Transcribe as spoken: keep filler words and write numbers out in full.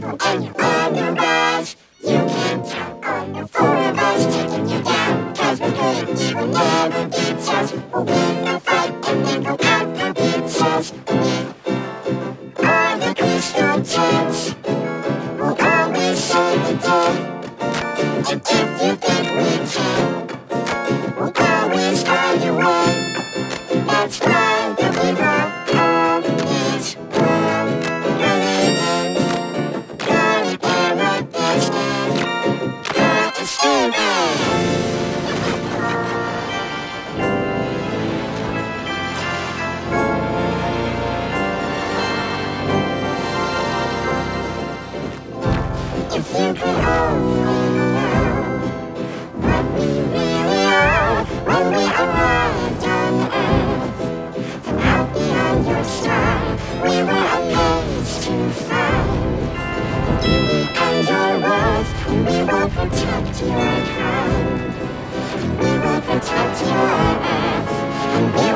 and you're on the rise. You can count on the four of us taking you down, 'cause we're good and you will never beat us. We'll win the fight and then go out for pizzas. We are the Crystal Gems. We'll always save the day. And if you think we can, we'll always find a way. That's why that we rock all this world. Believe in God and this man. God is spirit. If you could only know what we really are when we arrived on Earth. From out beyond your star, we were amazed to find the beauty and your worth, and we will protect your crown. We will protect your Earth, and we